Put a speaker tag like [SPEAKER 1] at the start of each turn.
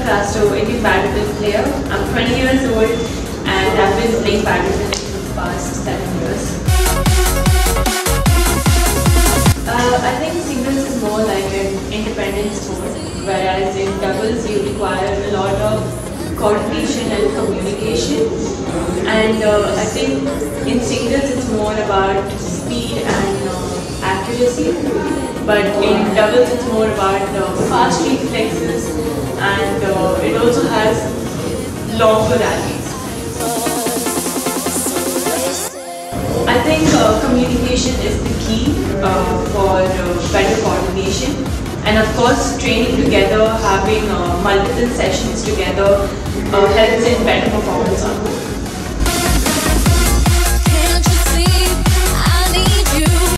[SPEAKER 1] Crasto, Indian badminton player. I'm 20 years old and I've been playing badminton for the past 7 years. I think singles is more like an independent sport, whereas in doubles you require a lot of coordination and communication. And I think in singles it's more about speed and accuracy, but in doubles it's more about fast reflexes, and it also has longer rallies. I think communication is the key for better coordination, and of course training together, having multiple sessions together helps in better performance on board.